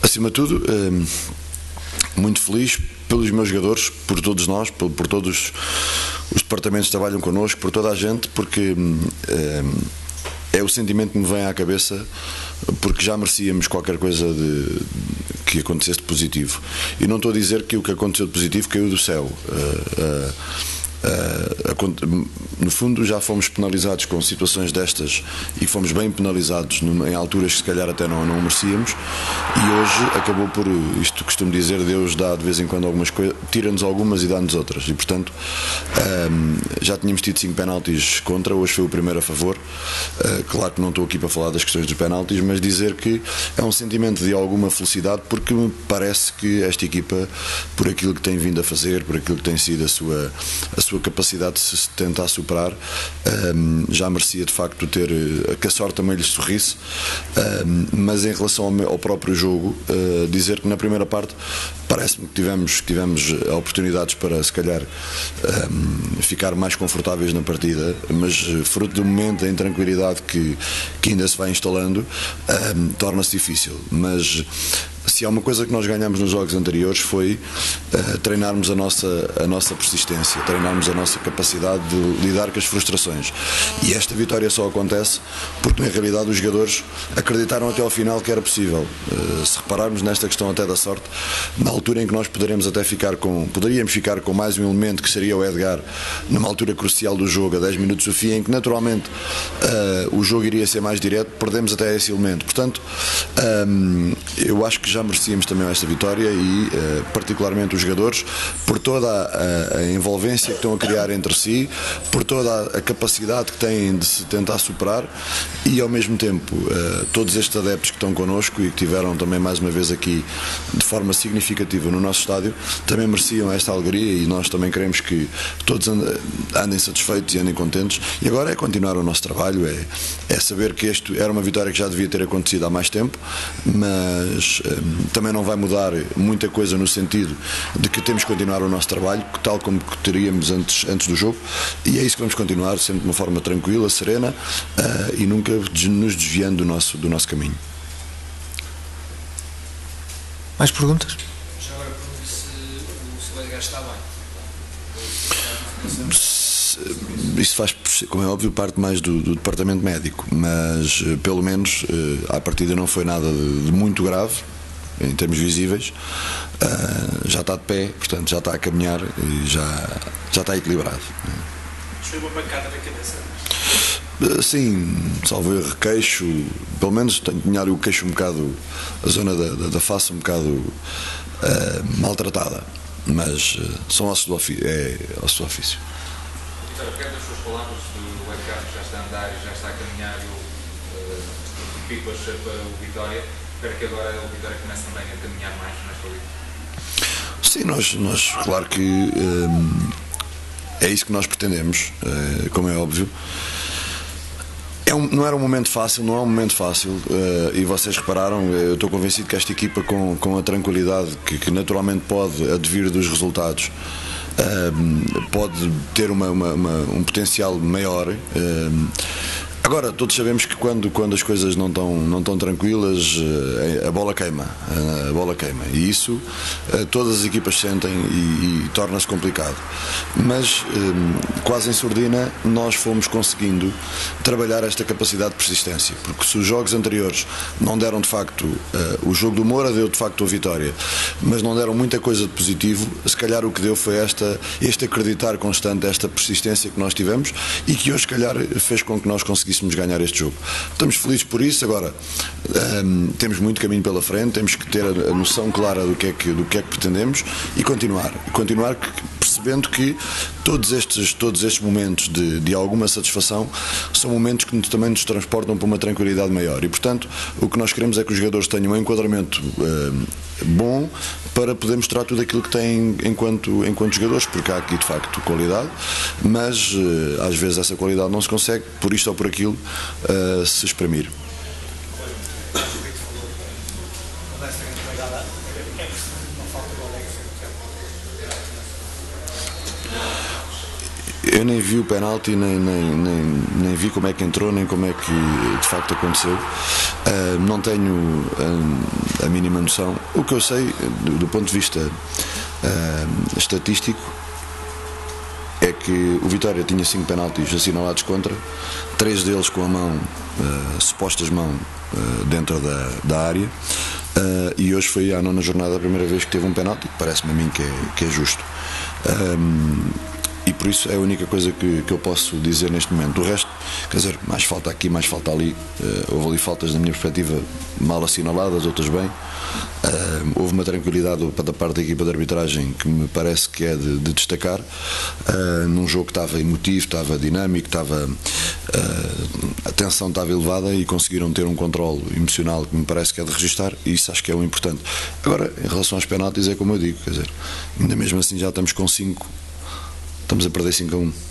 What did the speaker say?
acima de tudo, muito feliz pelos meus jogadores, por todos nós, por todos os departamentos que trabalham connosco, por toda a gente, porque é o sentimento que me vem à cabeça, porque já merecíamos qualquer coisa que acontecesse de positivo. E não estou a dizer que o que aconteceu de positivo caiu do céu. No fundo, já fomos penalizados com situações destas e fomos bem penalizados em alturas que se calhar até não merecíamos, e hoje acabou por, isto costumo dizer, Deus dá de vez em quando algumas coisas, tira-nos algumas e dá-nos outras, e portanto já tínhamos tido 5 penaltis contra, hoje foi o primeiro a favor. Claro que não estou aqui para falar das questões dos penaltis, mas dizer que é um sentimento de alguma felicidade, porque me parece que esta equipa, por aquilo que tem vindo a fazer, por aquilo que tem sido a sua capacidade de se tentar superar, já merecia de facto ter que a sorte também lhe sorrisse. Mas em relação ao próprio jogo, dizer que na primeira parte parece-me que tivemos oportunidades para se calhar ficar mais confortáveis na partida, mas fruto do momento, da intranquilidade que ainda se vai instalando, torna-se difícil. Mas se há uma coisa que nós ganhamos nos jogos anteriores foi treinarmos a nossa persistência, treinarmos a nossa capacidade de lidar com as frustrações. E esta vitória só acontece porque na realidade os jogadores acreditaram até ao final que era possível. Se repararmos nesta questão até da sorte, na altura em que nós poderíamos ficar com mais um elemento, que seria o Edgar, numa altura crucial do jogo, a 10 minutos do fim, em que naturalmente o jogo iria ser mais direto, perdemos até esse elemento. Portanto, eu acho que já merecíamos também esta vitória, e particularmente os jogadores, por toda a envolvência que estão a criar entre si, por toda a capacidade que têm de se tentar superar, e ao mesmo tempo todos estes adeptos que estão connosco e que tiveram também mais uma vez aqui de forma significativa no nosso estádio, também mereciam esta alegria, e nós também queremos que todos andem satisfeitos e andem contentes. E agora é continuar o nosso trabalho, é saber que isto era uma vitória que já devia ter acontecido há mais tempo, mas também não vai mudar muita coisa no sentido de que temos que continuar o nosso trabalho tal como que teríamos antes do jogo, e é isso que vamos continuar, sempre de uma forma tranquila, serena, e nunca nos desviando do nosso caminho. Mais perguntas? Já agora pergunto se o Edgar está bem. Isso faz, como é óbvio, parte mais do departamento médico, mas pelo menos à partida não foi nada de muito grave em termos visíveis. Já está de pé, portanto já está a caminhar e já está equilibrado. Foi uma pancada na cabeça? Sim, salvo erro, queixo, pelo menos tinha o queixo um bocado, a zona da face um bocado maltratada, mas são ossos do ofício, ossos do ofício. Vitória, pegando as suas palavras do Edgar, que já está a andar e já está a caminhar, pipas para o Vitória, espero que agora o Vitória comece também a caminhar mais nesta liga. Sim, nós claro que é isso que nós pretendemos, como é óbvio. Não era um momento fácil, não é um momento fácil, e vocês repararam, eu estou convencido que esta equipa, com a tranquilidade que naturalmente pode advir dos resultados, pode ter um potencial maior. Agora, todos sabemos que quando as coisas não estão tranquilas, a bola queima, e isso todas as equipas sentem e torna-se complicado. Mas quase em surdina nós fomos conseguindo trabalhar esta capacidade de persistência, porque se os jogos anteriores não deram de facto, o jogo do Moura deu de facto a vitória, mas não deram muita coisa de positivo, se calhar o que deu foi este acreditar constante, esta persistência que nós tivemos, e que hoje se calhar fez com que nós conseguíssemos ganhar este jogo. Estamos felizes por isso. Agora temos muito caminho pela frente, temos que ter a noção clara do que é que pretendemos, e continuar percebendo que todos estes momentos de alguma satisfação são momentos que também nos transportam para uma tranquilidade maior, e portanto o que nós queremos é que os jogadores tenham um enquadramento bom para poder mostrar tudo aquilo que têm enquanto jogadores, porque há aqui de facto qualidade, mas às vezes essa qualidade não se consegue, por isto ou por aquilo, se exprimir. Eu nem vi o penalti, nem vi como é que entrou, nem como é que de facto aconteceu. Não tenho a mínima noção. O que eu sei, do ponto de vista estatístico, é que o Vitória tinha 5 penaltis assinalados contra, 3 deles com a mão, supostas mão, dentro da área, e hoje foi à 9ª jornada a primeira vez que teve um penalti. Parece-me a mim que é justo. E por isso é a única coisa que eu posso dizer neste momento. O resto, quer dizer, mais falta aqui, mais falta ali. Houve ali faltas, da minha perspectiva, mal assinaladas, outras bem. Houve uma tranquilidade da parte da equipa de arbitragem que me parece que é de destacar, num jogo que estava emotivo, estava dinâmico, a tensão estava elevada, e conseguiram ter um controle emocional que me parece que é de registar, e isso acho que é o importante. Agora, em relação aos penaltis, é como eu digo, quer dizer, ainda mesmo assim já estamos com 5. Estamos a perder 5-1.